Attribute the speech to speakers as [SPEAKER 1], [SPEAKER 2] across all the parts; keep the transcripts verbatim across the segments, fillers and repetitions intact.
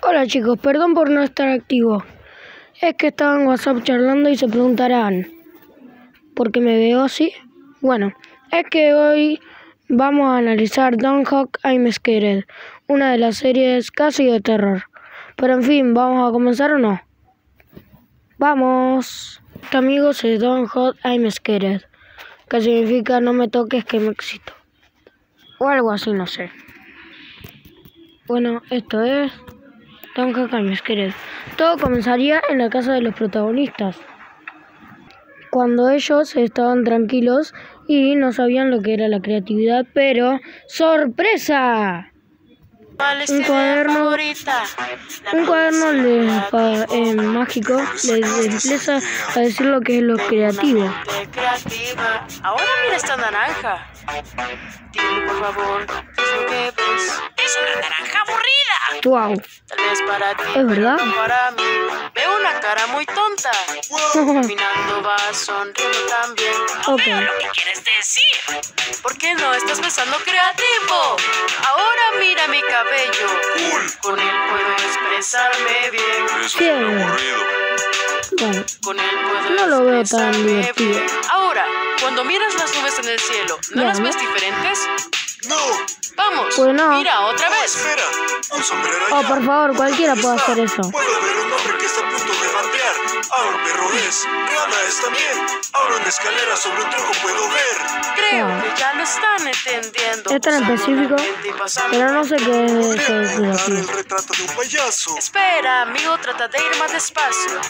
[SPEAKER 1] Hola chicos, perdón por no estar activo. Es que estaba en WhatsApp charlando y se preguntarán ¿por qué me veo así? Bueno, es que hoy vamos a analizar Don't Hawk I'm Scared, una de las series casi de terror. Pero en fin, ¿vamos a comenzar o no? ¡Vamos! Este amigos es Don't Hawk I'm Scared, que significa no me toques que me excito. O algo así, no sé. Bueno, esto es Don't Hawk I'm Scared. Todo comenzaría en la casa de los protagonistas, cuando ellos estaban tranquilos y no sabían lo que era la creatividad, pero ¡sorpresa! Un cuaderno, un cuaderno les, pa, eh, mágico les empieza a decir lo que es lo creativo.
[SPEAKER 2] Ahora mira esta naranja. Dime por favor, ¿qué es lo que ves? Es una naranja aburrida.
[SPEAKER 1] Wow.
[SPEAKER 2] Tal vez para ti,
[SPEAKER 1] ¿Es verdad?
[SPEAKER 2] pero no para mí. Veo una cara muy tonta. Caminando vas sonriendo también. No
[SPEAKER 1] Okay.
[SPEAKER 2] veo lo que quieres decir. ¿Por qué no estás pensando creativo? Ahora mira mi cabello.
[SPEAKER 3] Cool.
[SPEAKER 2] Con él puedo expresarme bien.
[SPEAKER 3] Eso
[SPEAKER 1] Bien.
[SPEAKER 3] suena aburrido.
[SPEAKER 1] Bueno,
[SPEAKER 2] Con él puedo
[SPEAKER 1] no lo veo tan
[SPEAKER 2] expresarme
[SPEAKER 1] divertido.
[SPEAKER 2] bien. Ahora, cuando miras las nubes en el cielo, ¿no
[SPEAKER 1] Ya,
[SPEAKER 2] las
[SPEAKER 1] ¿no?
[SPEAKER 2] ves diferentes?
[SPEAKER 3] No.
[SPEAKER 2] Vamos,
[SPEAKER 1] Pues no.
[SPEAKER 2] mira otra vez.
[SPEAKER 3] Espera. Un sombrero
[SPEAKER 1] Oh,
[SPEAKER 3] allá.
[SPEAKER 1] por favor, cualquiera puede
[SPEAKER 3] ¿Dónde
[SPEAKER 1] hacer
[SPEAKER 3] está?
[SPEAKER 1] eso.
[SPEAKER 3] Puedo ver un hombre que está a punto de bandear. Ahora un perro es. Rana es también. Ahora una escalera sobre un tronco puedo ver.
[SPEAKER 2] Creo
[SPEAKER 1] Ah.
[SPEAKER 2] que ya lo están entendiendo.
[SPEAKER 1] Es tan
[SPEAKER 2] Usando
[SPEAKER 1] específico,
[SPEAKER 2] la mente y pasando-
[SPEAKER 1] pero no sé qué es
[SPEAKER 3] Podría
[SPEAKER 1] eso de
[SPEAKER 3] pintar
[SPEAKER 1] creativo.
[SPEAKER 3] el retrato de un payaso.
[SPEAKER 2] Espera, amigo, trata de ir más despacio.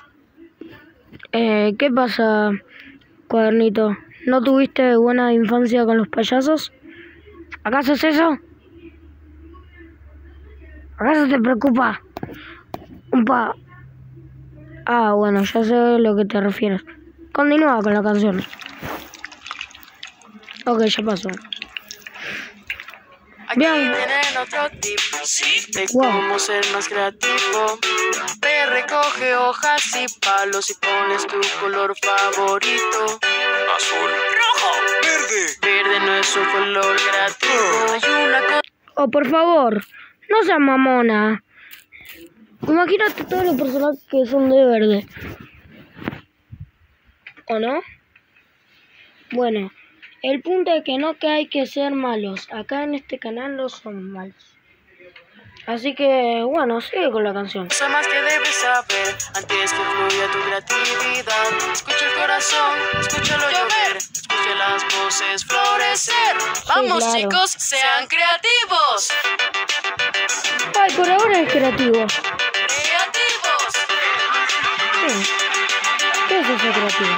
[SPEAKER 1] Eh, ¿qué pasa, cuadernito? ¿No tuviste buena infancia con los payasos? ¿Acaso es eso? ¿Acaso te preocupa? Un pa... Ah, bueno, ya sé a lo que te refieres. Continúa con la canción. Ok, ya pasó.
[SPEAKER 2] Aquí
[SPEAKER 1] Bien.
[SPEAKER 2] tienen otro tip de
[SPEAKER 1] Wow.
[SPEAKER 2] cómo ser más creativo. Ve, recoge hojas y palos y ponles tu color favorito.
[SPEAKER 3] Azul.
[SPEAKER 2] ¡Rojo!
[SPEAKER 3] Verde.
[SPEAKER 2] Verde no es un color creativo. Hay una cosa.
[SPEAKER 1] Oh, por favor, no seas mamona. Imagínate todos los personajes que son de verde. ¿O no? Bueno, el punto es que no que hay que ser malos. Acá en este canal no son malos. Así que, bueno, sigue con la canción.
[SPEAKER 2] Cosa más que debes saber antes que fluya tu creatividad. Escucha el corazón, escúchalo llover, escucha las voces florecer. Vamos,
[SPEAKER 1] claro.
[SPEAKER 2] chicos, sean creativos.
[SPEAKER 1] Ay, por ahora es creativo.
[SPEAKER 2] Creativos.
[SPEAKER 1] Sí. ¿Qué es eso creativo?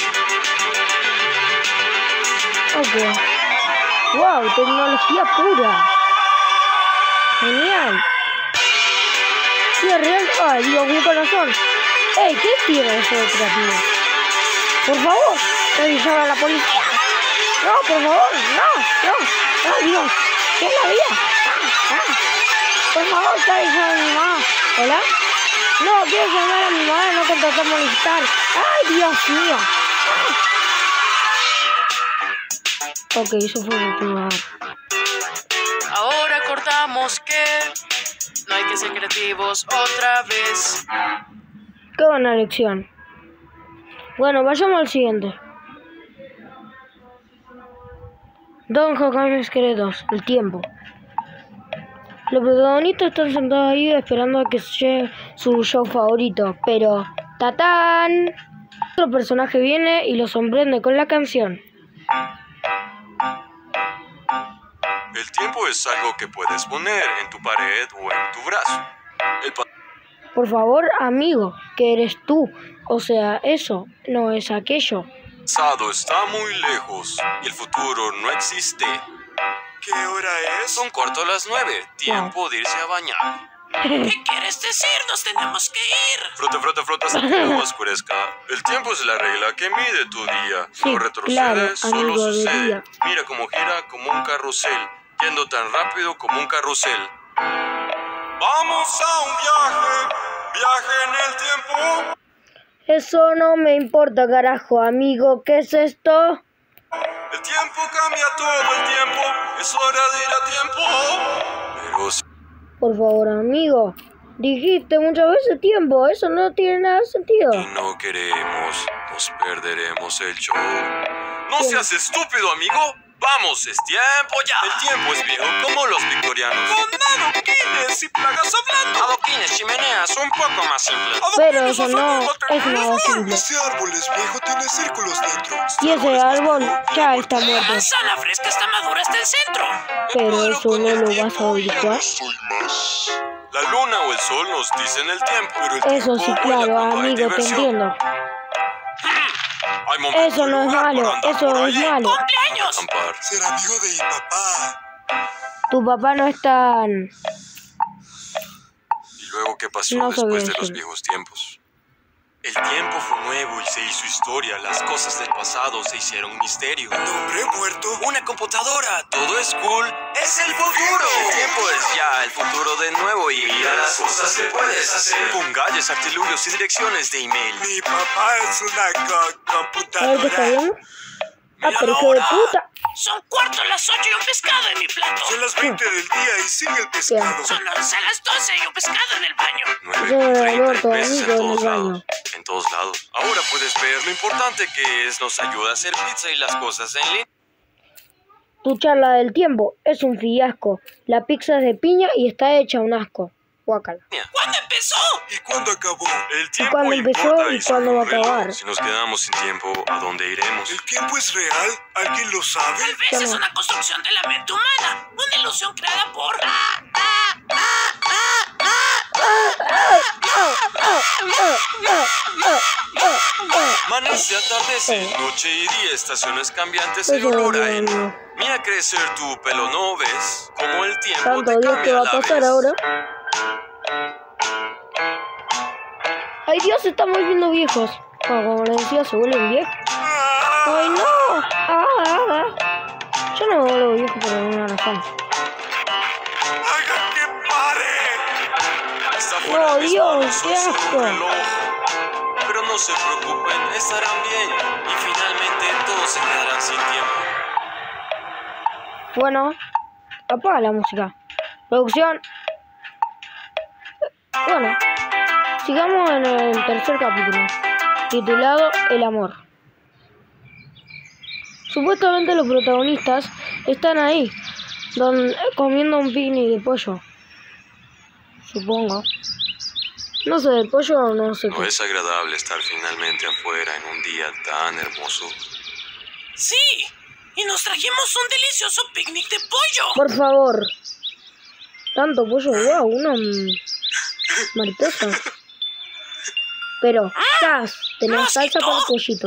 [SPEAKER 1] Ok. Wow, tecnología pura. Genial. Sí, es real. Ay, Dios, mi corazón. Ey, ¿qué tiene eso de creativo? Por favor, te avisaba a la policía. No, por favor, no, no. Ay, Dios, ¿qué es la vida? Ah, ah. Por favor, te avisaba a mi mamá. ¿Hola? No, quiero llamar a mi mamá, no contratar molestar. Ay, Dios mío. Ah. Ok, eso fue lo que iba a dar.
[SPEAKER 2] Ahora acordamos que no hay que ser creativos otra vez.
[SPEAKER 1] Qué buena lección. Bueno, vayamos al siguiente. Don't Hawk I'm Scared dos, el tiempo. Los protagonistas están sentados ahí esperando a que llegue su show favorito, pero ¡tatán! Otro personaje viene y los sorprende con la canción.
[SPEAKER 3] El tiempo es algo que puedes poner en tu pared o en tu brazo. El pa-
[SPEAKER 1] Por favor, amigo, que eres tú. O sea, eso no es aquello.
[SPEAKER 3] pasado está muy lejos y el futuro no existe. ¿Qué hora es? Son cuarto a las nueve. Tiempo de irse a bañar.
[SPEAKER 2] ¿Qué quieres decir? Nos tenemos que ir.
[SPEAKER 3] Frota, frota, frota hasta que no oscurezca. El tiempo es la regla que mide tu día.
[SPEAKER 1] Sí,
[SPEAKER 3] No retrocede,
[SPEAKER 1] claro,
[SPEAKER 3] solo
[SPEAKER 1] amigo de
[SPEAKER 3] sucede.
[SPEAKER 1] día.
[SPEAKER 3] Mira cómo gira como un carrusel, yendo tan rápido como un carrusel. Vamos a un viaje, viaje en el tiempo.
[SPEAKER 1] Eso no me importa, carajo, amigo. ¿Qué es esto?
[SPEAKER 3] El tiempo cambia todo el tiempo, es hora de ir a tiempo. Pero si
[SPEAKER 1] Por favor, amigo, Dijiste muchas veces tiempo, eso no tiene nada de sentido.
[SPEAKER 3] Y no queremos, nos perderemos el show. No seas estúpido, amigo. Vamos, es tiempo ya. El tiempo es viejo, como los victorianos. Con adoquines y plagas hablando. Adoquines, chimeneas, un poco más simples.
[SPEAKER 1] Pero eso no es nada simple.
[SPEAKER 3] Ese árbol es viejo, tiene círculos dentro.
[SPEAKER 1] Y ese árbol ya está muerto.
[SPEAKER 2] La manzana fresca está madura hasta el centro.
[SPEAKER 1] Pero eso no lo vas a averiguar.
[SPEAKER 3] Soy más. La luna o el sol nos dicen el tiempo. Pero el
[SPEAKER 1] Eso sí,
[SPEAKER 3] tiempo vuela
[SPEAKER 1] claro,
[SPEAKER 3] cuando hay
[SPEAKER 1] amigo, te
[SPEAKER 3] diversión.
[SPEAKER 1] entiendo.
[SPEAKER 3] Hay momentos
[SPEAKER 1] Eso
[SPEAKER 3] y
[SPEAKER 1] no es
[SPEAKER 3] lugar
[SPEAKER 1] malo,
[SPEAKER 3] para andar
[SPEAKER 1] eso
[SPEAKER 3] por
[SPEAKER 1] es
[SPEAKER 3] ahí.
[SPEAKER 1] malo.
[SPEAKER 2] ¡Cumpleaños!
[SPEAKER 3] Acampar. Ser amigo de mi papá.
[SPEAKER 1] Tu papá no es tan...
[SPEAKER 3] ¿Y luego qué pasó
[SPEAKER 1] No sabía
[SPEAKER 3] después de los
[SPEAKER 1] decir.
[SPEAKER 3] viejos tiempos? El tiempo fue nuevo y se hizo historia. Las cosas del pasado se hicieron misterio. ¿Un hombre muerto? Una computadora. Todo es cool. ¡Es el futuro! El tiempo es ya el futuro de nuevo y mira las cosas que puedes hacer. Con galles, artilugios y direcciones de email. Mi papá es una co
[SPEAKER 1] A ver, ¿qué está bien? Ah, pero hijo de puta.
[SPEAKER 2] Son cuarto a las ocho y un pescado en mi plato.
[SPEAKER 3] Son las veinte del día y sigue el pescado.
[SPEAKER 2] Son once a las doce y un pescado en el baño.
[SPEAKER 1] Yo me
[SPEAKER 3] nueve,
[SPEAKER 1] aborto,
[SPEAKER 3] treinta y tres
[SPEAKER 1] amigo,
[SPEAKER 3] en
[SPEAKER 1] en el
[SPEAKER 3] todos
[SPEAKER 1] baño.
[SPEAKER 3] lados. En todos lados. Ahora puedes ver lo importante que es. Nos ayuda a hacer pizza y las cosas en línea.
[SPEAKER 1] Tu charla del tiempo es un fiasco. La pizza es de piña y está hecha un asco. Guácala.
[SPEAKER 2] ¿Cuándo empezó?
[SPEAKER 3] ¿Y cuándo acabó? El tiempo
[SPEAKER 1] cuándo empezó
[SPEAKER 3] importa
[SPEAKER 1] y
[SPEAKER 3] su
[SPEAKER 1] cuándo va a
[SPEAKER 3] reloj.
[SPEAKER 1] acabar?
[SPEAKER 3] Si nos quedamos sin tiempo, ¿a dónde iremos? ¿El tiempo es real? ¿Alguien lo sabe?
[SPEAKER 2] Tal vez
[SPEAKER 1] ¿Cómo?
[SPEAKER 2] es una construcción de la mente humana. Una ilusión creada por...
[SPEAKER 3] Amanece, atardece, noche y día, estaciones cambiantes y
[SPEAKER 1] Eso
[SPEAKER 3] olor
[SPEAKER 1] es
[SPEAKER 3] a él.
[SPEAKER 1] bueno.
[SPEAKER 3] Mira crecer tu pelo, ¿no ves? Como el tiempo
[SPEAKER 1] Tanto
[SPEAKER 3] te
[SPEAKER 1] Dios
[SPEAKER 3] cambia
[SPEAKER 1] que va
[SPEAKER 3] a
[SPEAKER 1] a
[SPEAKER 3] la
[SPEAKER 1] pasar
[SPEAKER 3] vez.
[SPEAKER 1] ahora. Ay, Dios, estamos viendo viejos. Bueno, como les decía, se vuelven viejos. ¡Ay, no! Ah, ah, ah. Yo no me vuelvo viejo por alguna razón.
[SPEAKER 3] ¡Hagan que pare! Está fuera
[SPEAKER 1] No,
[SPEAKER 3] de mis
[SPEAKER 1] Dios,
[SPEAKER 3] manos,
[SPEAKER 1] qué
[SPEAKER 3] soy solo
[SPEAKER 1] asco.
[SPEAKER 3] un reloj. Pero no se preocupen, estarán bien. Y finalmente todos se quedarán sin tiempo.
[SPEAKER 1] Bueno, apaga la música. Producción. Bueno, sigamos en el tercer capítulo, titulado El amor. Supuestamente los protagonistas están ahí, don- comiendo un picnic de pollo. Supongo. No sé, de pollo o no sé
[SPEAKER 3] ¿No
[SPEAKER 1] qué.
[SPEAKER 3] es agradable estar finalmente afuera en un día tan hermoso?
[SPEAKER 2] Sí, y nos trajimos un delicioso picnic de pollo.
[SPEAKER 1] Por favor. Tanto pollo, wow, una mm, mariposa. Pero, ¡zas! Tenés salsa para el pollito.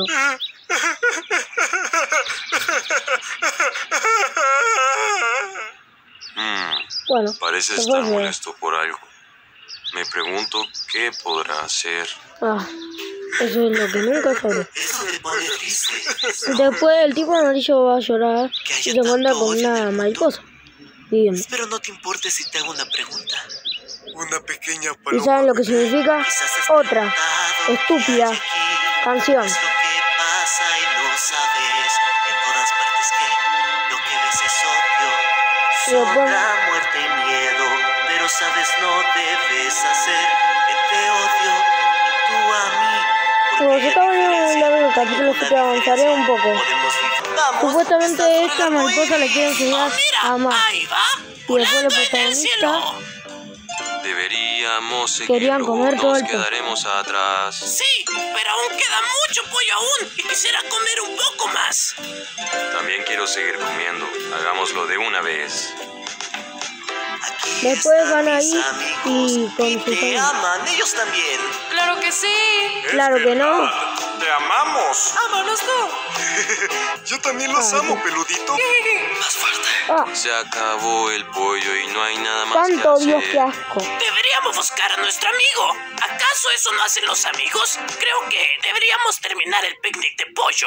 [SPEAKER 3] Hmm,
[SPEAKER 1] Bueno,
[SPEAKER 3] parece
[SPEAKER 1] se
[SPEAKER 3] estar
[SPEAKER 1] fue.
[SPEAKER 3] molesto por algo. Me pregunto qué podrá hacer.
[SPEAKER 1] Ah, eso es lo que nunca sabré.
[SPEAKER 2] Eso te pone triste.
[SPEAKER 1] Después el tipo amarillo va a llorar y se encuentra con una mariposa viviendo.
[SPEAKER 2] Espero no te importe si te hago una pregunta.
[SPEAKER 3] Una pequeña
[SPEAKER 1] ¿Y saben lo que significa? Otra estúpida canción.
[SPEAKER 2] Es lo que pasa y no sabes en todas partes que lo que ves es obvio.
[SPEAKER 1] Pero bueno.
[SPEAKER 2] Sombra, muerte y miedo, pero sabes no debes hacer que te odio y tú a mí.
[SPEAKER 1] Como se está volviendo muy largo el capítulo, así que avanzaré un poco. Supuestamente esta mariposa le quiere enseñar a amar.
[SPEAKER 2] Ahí va,
[SPEAKER 1] Y después
[SPEAKER 2] volando
[SPEAKER 1] el
[SPEAKER 2] en el
[SPEAKER 1] protagonista
[SPEAKER 2] cielo.
[SPEAKER 3] Deberíamos seguirlo,
[SPEAKER 1] Querían comer todo
[SPEAKER 3] nos
[SPEAKER 1] el pollo.
[SPEAKER 3] quedaremos atrás.
[SPEAKER 2] Sí, pero aún queda mucho pollo aún y quisiera comer un poco más.
[SPEAKER 3] También quiero seguir comiendo. Hagámoslo de una vez.
[SPEAKER 2] Aquí
[SPEAKER 1] Después
[SPEAKER 2] están
[SPEAKER 1] van a
[SPEAKER 2] mis
[SPEAKER 1] ir
[SPEAKER 2] amigos
[SPEAKER 1] y con
[SPEAKER 2] y
[SPEAKER 1] sus
[SPEAKER 2] te
[SPEAKER 1] amigos.
[SPEAKER 2] aman, ellos también.
[SPEAKER 4] Claro que sí.
[SPEAKER 1] Claro que no.
[SPEAKER 3] ¡Te amamos!
[SPEAKER 4] Vámonos tú.
[SPEAKER 3] Yo también los
[SPEAKER 1] Ay,
[SPEAKER 3] amo, peludito.
[SPEAKER 2] Más fuerte.
[SPEAKER 1] Ah,
[SPEAKER 3] Se acabó el pollo y no hay nada más
[SPEAKER 1] tanto
[SPEAKER 3] que
[SPEAKER 1] Dios,
[SPEAKER 3] hacer.
[SPEAKER 1] qué asco.
[SPEAKER 2] Deberíamos buscar a nuestro amigo. ¿Acaso eso no hacen los amigos? Creo que deberíamos terminar el picnic de pollo.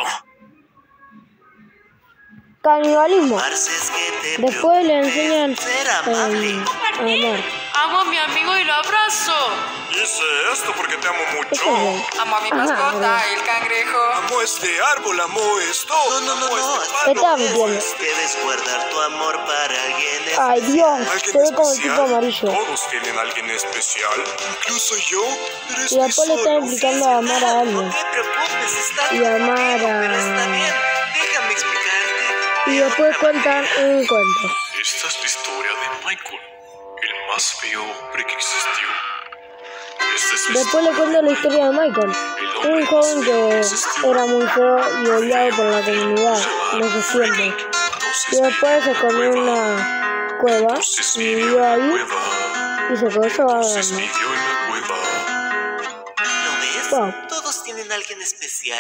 [SPEAKER 1] Canibalismo.
[SPEAKER 2] Parces que te
[SPEAKER 1] Después le
[SPEAKER 2] preocupes,
[SPEAKER 1] enseñan
[SPEAKER 2] ser
[SPEAKER 1] eh,
[SPEAKER 2] amable.
[SPEAKER 1] a amar.
[SPEAKER 4] Amo a mi amigo y lo abrazo.
[SPEAKER 3] Hice esto porque te amo mucho.
[SPEAKER 1] Eso es.
[SPEAKER 4] Amo a mi
[SPEAKER 1] Ajá,
[SPEAKER 4] mascota,
[SPEAKER 1] ¿verdad?
[SPEAKER 4] el cangrejo.
[SPEAKER 3] Amo este árbol, amo esto.
[SPEAKER 5] No, no, no,
[SPEAKER 3] amo
[SPEAKER 5] no.
[SPEAKER 3] este
[SPEAKER 1] ¿Qué
[SPEAKER 3] palo.
[SPEAKER 1] tal, entiendes?
[SPEAKER 5] Debes guardar tu amor para alguien
[SPEAKER 1] Ay, Dios,
[SPEAKER 3] ¿Alguien
[SPEAKER 1] se ve como el
[SPEAKER 3] especial?
[SPEAKER 1] tipo amarillo.
[SPEAKER 3] Todos tienen a alguien especial. Incluso yo. Pero
[SPEAKER 1] Y después le está
[SPEAKER 3] solo.
[SPEAKER 1] explicando a amar a alguien.
[SPEAKER 5] No te preocupes, está
[SPEAKER 1] Y amar
[SPEAKER 5] bien,
[SPEAKER 1] a-
[SPEAKER 5] pero está bien. Déjame explicarte.
[SPEAKER 1] Y después cuentan un cuento.
[SPEAKER 3] Esta es la historia de Michael, el más feo hombre que existió. Esta es la
[SPEAKER 1] Después le cuento la historia de Michael, un joven que era muy feo y odiado por la comunidad en esos tiempos. Y después se escondió en una cueva y vivió ahí y se quedó
[SPEAKER 3] Entonces
[SPEAKER 1] vagando.
[SPEAKER 3] vivió en la cueva.
[SPEAKER 5] ¿Lo ves?
[SPEAKER 1] Wow.
[SPEAKER 5] Todos tienen a alguien especial.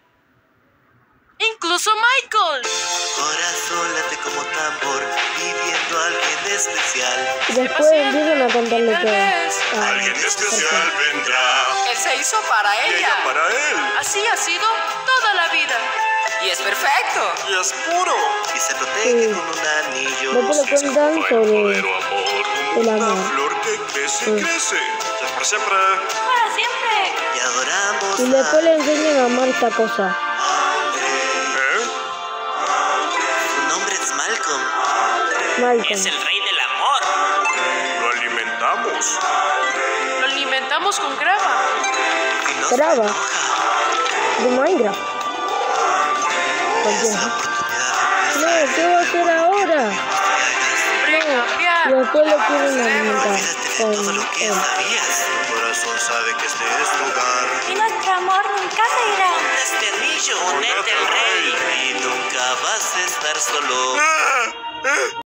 [SPEAKER 4] Incluso Michael.
[SPEAKER 5] Corazón late como tambor, viviendo a alguien especial.
[SPEAKER 1] Y después empiezan a contarle
[SPEAKER 4] Tal
[SPEAKER 1] todo.
[SPEAKER 4] vez.
[SPEAKER 1] Ah,
[SPEAKER 3] Alguien especial vendrá.
[SPEAKER 4] Él se hizo para
[SPEAKER 3] Y
[SPEAKER 4] ella.
[SPEAKER 3] ella para él.
[SPEAKER 4] Así ha sido toda la vida. Y es perfecto.
[SPEAKER 3] Y es puro.
[SPEAKER 5] Y se protege
[SPEAKER 1] Sí.
[SPEAKER 5] con un anillo.
[SPEAKER 1] Después le cuentan
[SPEAKER 3] Como el
[SPEAKER 1] sobre
[SPEAKER 3] verdadero amor. Como
[SPEAKER 1] el
[SPEAKER 3] una
[SPEAKER 1] amor.
[SPEAKER 3] flor que crece y
[SPEAKER 1] Sí.
[SPEAKER 3] crece. Siempre, siempre.
[SPEAKER 4] Para siempre.
[SPEAKER 5] Y adoramos
[SPEAKER 1] y después le enseñan a amar esta cosa.
[SPEAKER 3] ¿Eh?
[SPEAKER 5] Su nombre es Malcolm.
[SPEAKER 1] Malcolm.
[SPEAKER 5] rey del amor.
[SPEAKER 3] Lo alimentamos.
[SPEAKER 4] Lo alimentamos con grava.
[SPEAKER 5] Y no se
[SPEAKER 1] Grava.
[SPEAKER 5] enoja.
[SPEAKER 1] De Minecraft.
[SPEAKER 5] Es
[SPEAKER 1] Cualquiera.
[SPEAKER 5] la oportunidad
[SPEAKER 1] No,
[SPEAKER 5] de empezar.
[SPEAKER 1] ¿qué va a hacer ahora?
[SPEAKER 4] Recambiar.
[SPEAKER 1] Y después lo quieren alimentar
[SPEAKER 5] Olvídate de
[SPEAKER 1] con
[SPEAKER 5] todo lo que
[SPEAKER 1] él.
[SPEAKER 5] sabías.
[SPEAKER 3] Tu corazón sabe que este es tu hogar.
[SPEAKER 6] Y nuestro amor nunca se irá.
[SPEAKER 5] Este anillo,
[SPEAKER 3] Ponete
[SPEAKER 5] ponete
[SPEAKER 3] el
[SPEAKER 5] el rey. Y nunca vas a estar solo.
[SPEAKER 3] ¡Ah! ¡Ah!